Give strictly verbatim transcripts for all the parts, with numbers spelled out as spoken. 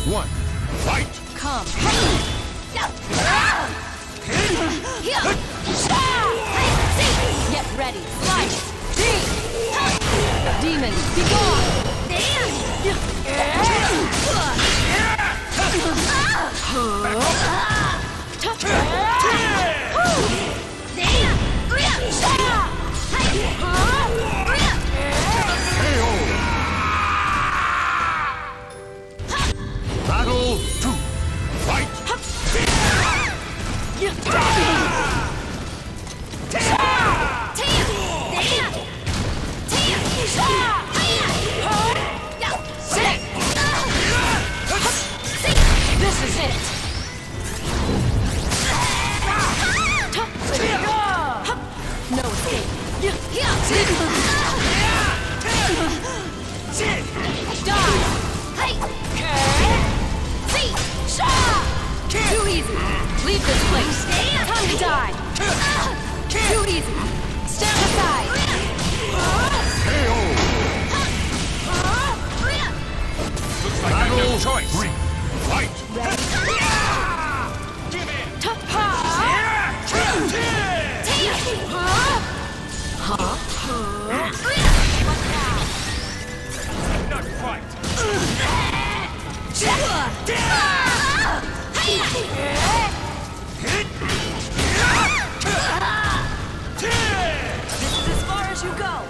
one, fight! Come. Get ready. Slice. Demon, be gone. Battle two, fight! This is it. No escape. Too easy. Leave this place. Time to die. Too easy. Stand aside. Looks like I have no choice. Three, fight! Give in. Not quite. This is as far as you go.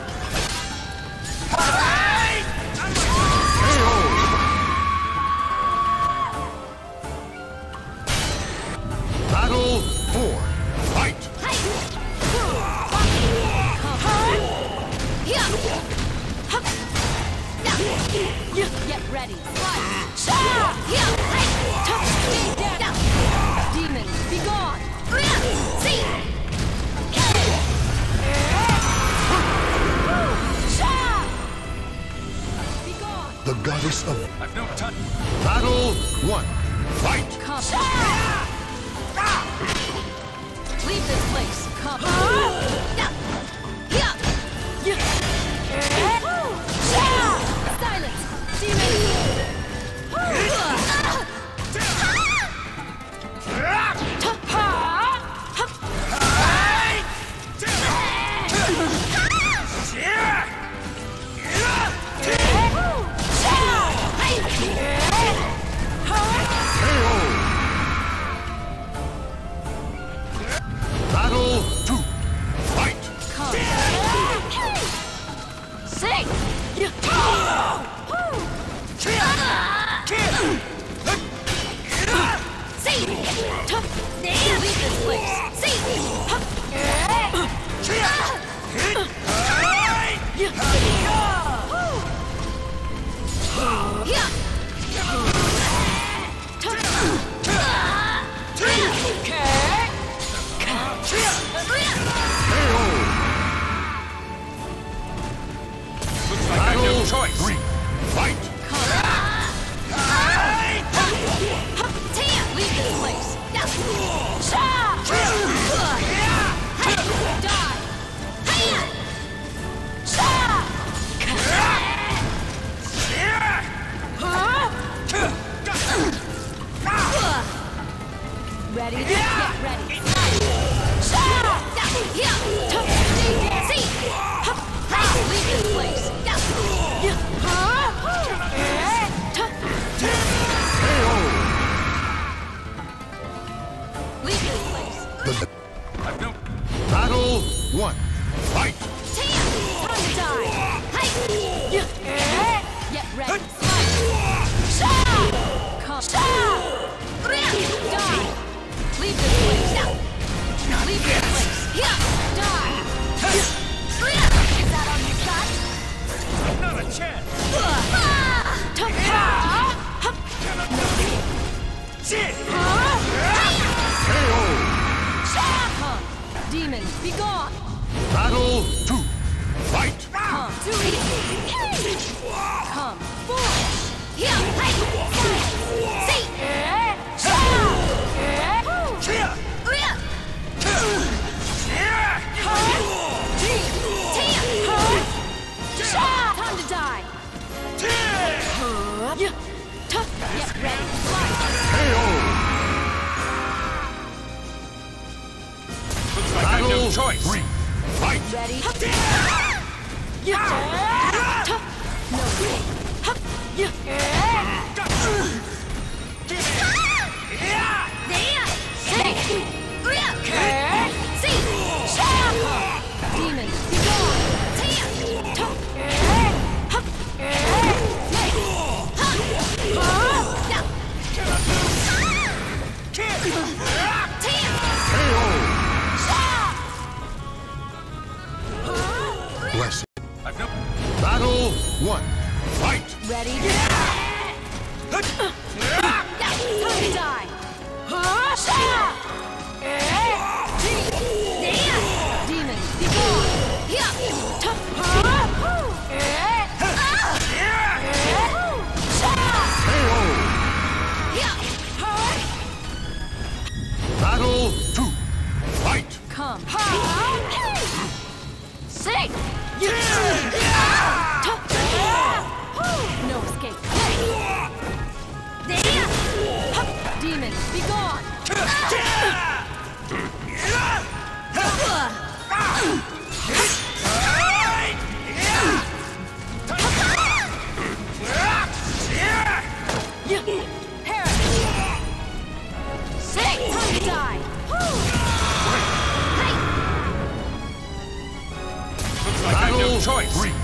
Battle four, fight! Get ready. Demon, be gone. Be gone. The goddess of I've no time. Battle one, fight! Come. Leave this place. Come. Silence. Demon. Battle two, fight! Come. Sing. Leave this place. Looks like I have no choice. Three, fight! Leave this place. Die. Ready? Get ready. Leave this place. Leave this place. I've no. Battle one, fight! Time to die. Get ready. Come. Die. Leave this place. Leave this place. Die. Is that all you got? Not a chance. Demon, be gone. Battle two, fight! Come. Too easy. Come. Forward. See. Time to die. Get ready. Ready? Yeah. No escape. Yeah. Demon, be gone! Blessed. I've no... Battle one. Fight. Ready? Time to die! Demon, be gone! Battle two. Fight. Come. Sing! No escape. Demon, be gone! Sing! Time to die! Looks like I have no choice. Three.